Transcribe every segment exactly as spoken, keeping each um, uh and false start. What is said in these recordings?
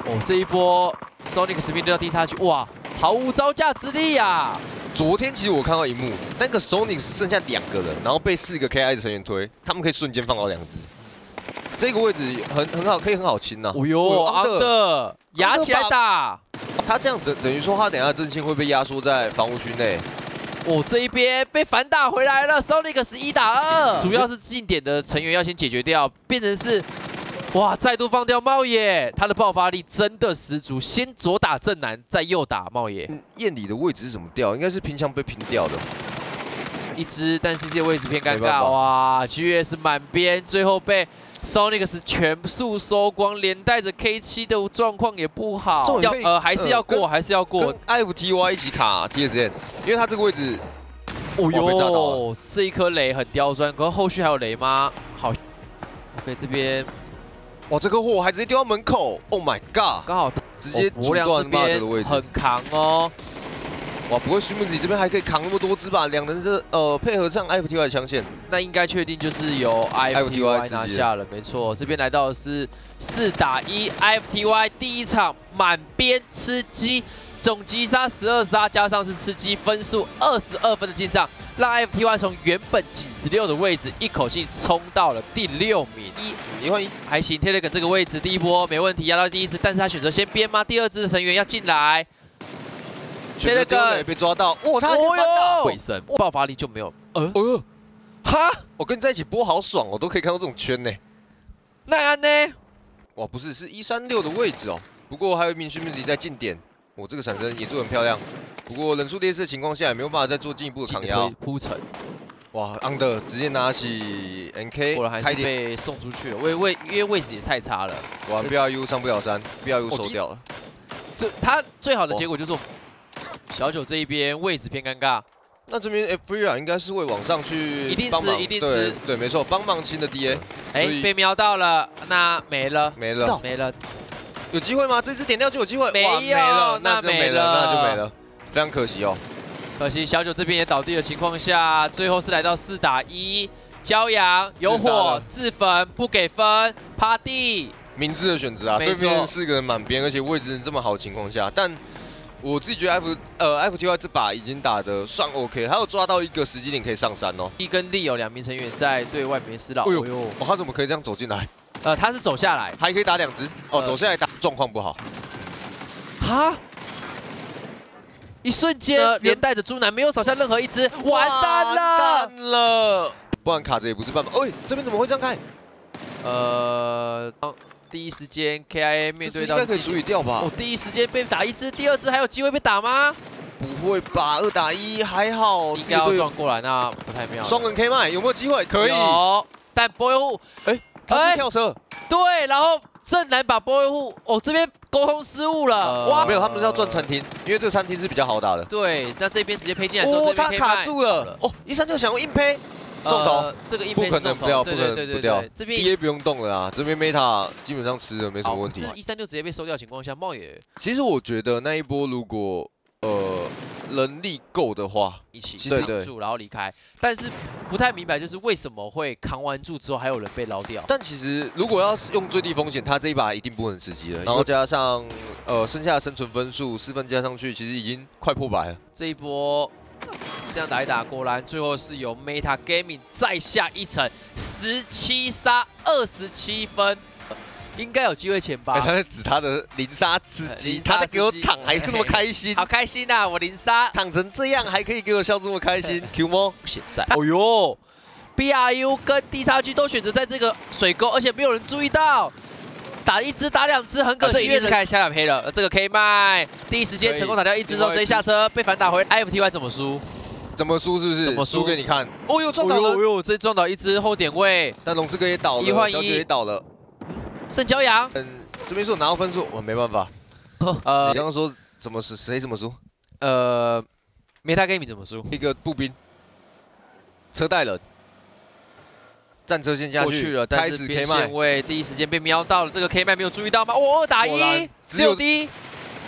哦，这一波 Sonic 面对到 D 差距，哇，毫无招架之力呀、啊！ 昨天其实我看到一幕，那个 Sonic 剩下两个人，然后被四个 K I 的成员推，他们可以瞬间放到两只。这个位置很很好，可以很好清呐、啊。 哦呦，昂的压起来打， 他这样等等于说他等一下阵线会被压缩在防护区内。 哦，这一边被反打回来了 ，Sonic 十一打二，主要是近点的成员要先解决掉，变成是，哇，再度放掉茂野，他的爆发力真的十足，先左打正南，再右打茂野。 嗯，燕里的位置是怎么掉？应该是拼枪被拼掉的， 一只，但是这位置偏尴尬，哇 ，G S 满编，最后被 Sonic 全数收光，连带着 K 七的状况也不好，要呃还是要过，呃、还是要过。 跟 I F T Y 一起卡 T S N， 因为他这个位置， 哦呦，这一颗雷很刁钻，可是后续还有雷吗？好 ，OK 这边， 哇，这颗货还直接丢到门口 ，Oh my god， 刚好直接阻断 Mud 的位置， 很扛哦。 哇，不过徐木子这边还可以扛那么多只吧？两人是呃配合上 I F T Y 的枪线， 那应该确定就是由 I F T Y 拿下了，没错。这边来到的是四打一 ，I F T Y 第一场满编吃鸡，总击杀十二杀，加上是吃鸡分数二十二分的进账，让 I F T Y 从原本仅十六的位置一口气冲到了第六名。一一换一还行 ，Telegram 这个位置第一波没问题，压到第一支，但是他选择先编吗？第二支的成员要进来。 选择丢雷被抓到，哇，他哦哟，鬼神爆发力就没有，呃， 哦呦，哈，我跟你在一起播好爽哦，都可以看到这种圈呢。 那安呢？ 哇，不是，是一三六的位置哦。不过还有一名徐明子在近点，我这个闪身也做很漂亮。不过人数劣势的情况下，也没有办法再做进一步的扛压铺陈。 哇 ，Under 直接拿起 N K， 果然还是被送出去了，位位因为位置也太差了。 哇 ，B R U 上不了山 ，B R U 收掉了。 这他最好的结果就是。 小九这一边位置偏尴尬， 那这边 F three 啊，应该是会往上去， 一定吃，一定吃， 对，没错，帮忙清的 D A， 哎，被瞄到了，那没了， 没了， 没了， 有机会吗？这次点掉就有机会， 没有， 没了， 那没了， 那就没了，非常可惜哦， 可惜小九这边也倒地的情况下，最后是来到四打一，骄阳有火自焚不给分，趴地， 明智的选择啊，对面四个人满编，而且位置这么好的情况下，但。 我自己觉得 F 呃 F T Y 这把已经打得算 OK， 还有抓到一个时机点可以上山哦。一跟利有两名成员在对外面施扰。 哎呦，哦，他怎么可以这样走进来？ 呃，他是走下来， 还可以打两只。哦，呃、走下来打状况不好。 哈！一瞬间，呃、连带着猪男没有扫下任何一只，完蛋了！ 完蛋了！不然卡着也不是办法。哎，这边怎么会这样开？ 呃。第一时间 K I A 面对到， 应该可以处理掉吧？ 哦，第一时间被打一只，第二只还有机会被打吗？ 不会吧，二打一还好， 应该要撞过来，那不太妙。 双人 K 麦有没有机会？可以， 但波优户， 哎，他是跳车， 对，然后正南把波优户，哦，这边沟通失误了， 哇，没有，他们是要转餐厅，因为这个餐厅是比较好打的。 对，那这边直接配进来之后， 哦，他卡住了，哦，一三六想用硬配。 送头， 这个硬不可能不掉，不可能不掉。 这边 D A 不用动了啊，这边 Meta 基本上吃了没什么问题。 一三六直接被收掉的情况下，茂野其实我觉得那一波如果呃人力够的话， 一起扛住然后离开。但是不太明白就是为什么会扛完住之后还有人被捞掉。 但其实如果要是用最低风险，他这一把一定不能吃鸡了。然后加上呃剩下的生存分数四分加上去，其实已经快破百了。 这一波。 这样打一打，果然最后是由 Meta Gaming 再下一城，十七杀二十七分，应该有机会前八。 他在指他的零杀吃鸡，他在给我躺还那么开心， 好开心呐！我零杀躺成这样还可以给我笑这么开心 ，Q 猫现在，哦呦 ，B R U 跟 D 叉 G 都选择在这个水沟，而且没有人注意到。 打一只打两只很可惜，这一定是开下两黑了。这个 K 麦第一时间成功打掉一只之后，直接下车被反打回 I F T Y 怎么输？ 怎么输是不是？ 怎么输给你看？哦呦撞倒了！ 哦呦，这撞倒一只后点位， 但龙四哥也倒了， 一换一也倒了。 剩骄阳， 嗯，这边是我拿到分数，我没办法。呃，你刚刚说怎么是谁怎么输？ 呃 ，Meta Gaming 怎么输？ 一个步兵，车带人。 战车先下去， 去了，但是边线位第一时间被瞄到了，这个 K 麦没有注意到吗？哦，二打一，只有 D，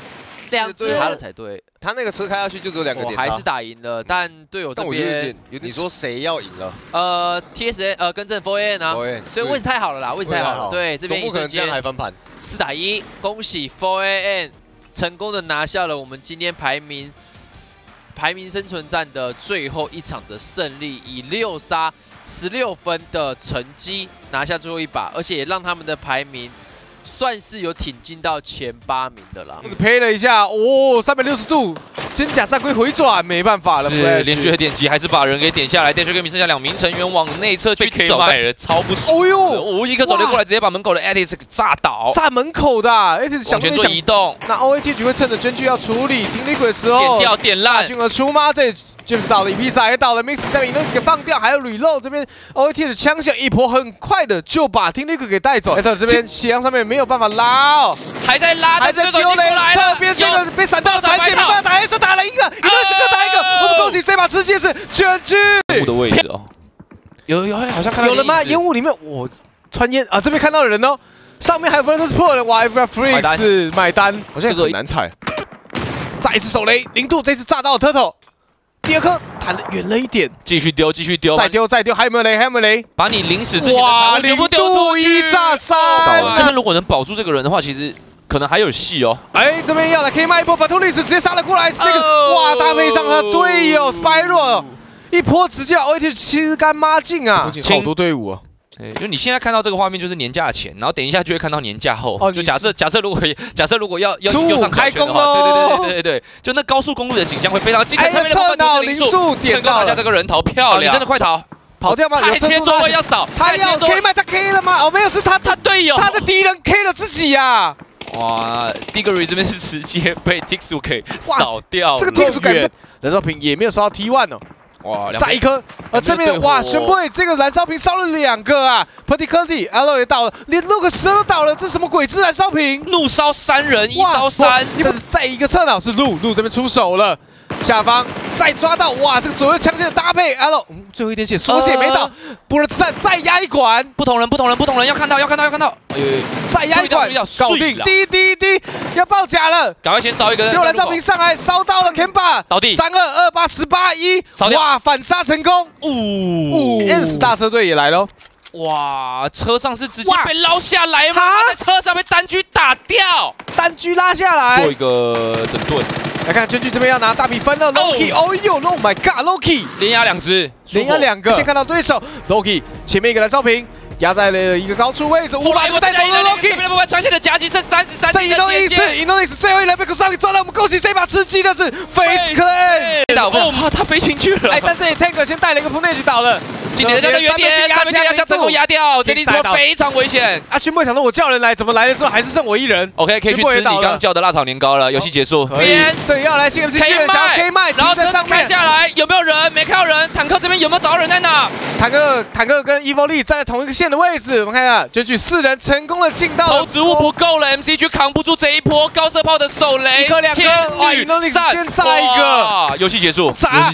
两只他的才对。 他那个车开下去就只有两个点， 还是打赢了，但队友这边， 你说谁要赢了？ 呃 ，T S A 呃跟正 F A N 啊，对，位置太好了啦，位置太好了，对，这边不可能这样还翻盘， 四打一，恭喜 F A N 成功的拿下了我们今天排名排名生存战的最后一场的胜利，以六杀十六分的成绩拿下最后一把，而且也让他们的排名。 算是有挺进到前八名的啦， 呸了一下，哦，三百六十度真假战龟回转，没办法了， 是连续的点击还是把人给点下来。电血 gaming 剩下两名成员往内侧去走，超不爽。哦呦，无一个走流过来，直接把门口的 Atis 给炸倒， 炸门口的 Atis 想往前做移动。 那 O A T 局会趁着真狙要处理停离鬼的时候， 点掉点烂， 大军而出吗？这 James 倒了，披萨也倒了 ，Mix 再把 Inox 给放掉，还有 Reload 这边 O A T 的枪响一波，很快的就把停离鬼给带走。Atis 这边血量上面没有办法拉哦。 还在拉， 还在丢雷，侧边这个被闪到了，残血没办法打 ，S 打了一个，一个是各打一个，我们恭喜这把吃鸡是全局。 雾的位置哦，有有好像看到有了吗？烟雾里面我穿烟啊，这边看到了人哦，上面还有 Versus Pro 的，哇 ，Freaks 买单，好像很难踩。再一次手雷，零度这次炸到了 Turtle， 第二颗弹得远了一点， 继续丢，继续丢， 再丢再丢，还有没有雷？还有没有雷？ 把你临死之前的财物全部丢出去， 一炸三。 这边如果能保住这个人的话，其实。 可能还有戏哦！ 哎，这边要来可以卖一波，把托利斯直接杀了过来，这个哇搭配上他队友 Spyro， 一波直接把 O A T 吃干抹净啊！好多队伍啊！ 对，就你现在看到这个画面就是年假前，然后等一下就会看到年假后。哦，就假设假设如果假设如果要要又上开工的话，对对对对对对，就那高速公路的景象会非常精彩。 哎，侧脑零速成功拿下这个人头，漂亮！你真的快逃！ 跑掉吗？ 太切座位要扫， 他要 K 麦，他 K 了吗？哦，没有，是他他队友， 他的敌人 K 了自己呀！ 哇 ，Diggory 这边是直接被 Tixu 给扫掉了。 这个 Tixu 感觉燃烧瓶也没有烧到 T 一 哦。哇，再一颗，呃，这边哇，宣布这个燃烧瓶烧了两个啊 ，Putty Cuddy L 也倒了，连 Luke 十都倒了，这是什么鬼子燃烧瓶？ 怒烧三人，一烧三。 但是再一个侧脑是路路这边出手了。 下方再抓到，哇！这个左右枪械的搭配 ，L， 嗯，最后一点血，缩血没倒，补了子弹，再压一管， 不同人，不同人，不同人，要看到，要看到，要看到，哎， 再压一管，搞定，滴滴滴，要爆甲了， 赶快先烧一个， 又来照明上来，烧到了 ，Kemba 倒地， 三二二八十八一，哇，反杀成功，呜 ，N 大车队也来喽。 哇，车上是直接被捞下来吗？在车上被单狙打掉， 单狙拉下来， 做一个整顿。来看真狙这边要拿大比分了 ，Loki， 哦呦 ，Oh my God，Loki 连压两只， 连压两个。先看到对手 Loki 前面一个燃烧瓶压在了一个高处位置，五把就带走了 Loki。这边的部分传线的夹击剩三十三。 这移动意识，移动意识最后一人被上给抓到，我们恭喜这把吃鸡的是 Face Clan。 哦，他飞进去了。 哎，但这里 Tank 先带了一个 Punage 倒了。 今年的这个原点，三分要将成功压掉，这里是非常危险。 啊，勋波想说我叫人来，怎么来了之后还是剩我一人 ？OK， 可以去吃你刚刚叫的辣炒年糕了。游戏结束， 边这里要来 C M C 的想要 K 麦， 然后车子开下来，有没有人？没看到人。坦克这边有没有找到人在哪？ 坦克坦克跟 Evoli 站在同一个线的位置，我们看看，选举四人成功的进到。 投掷物不够了 ，M C G 扛不住这一波高射炮的手雷， 一颗两颗，哇 ，Evoli 先炸一个， 游戏结束， 炸。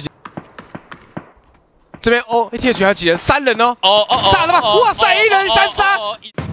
这边哦 ，A T H 还有几人？三人哦。 哦哦哦， 炸了吗？哇塞，一人三杀。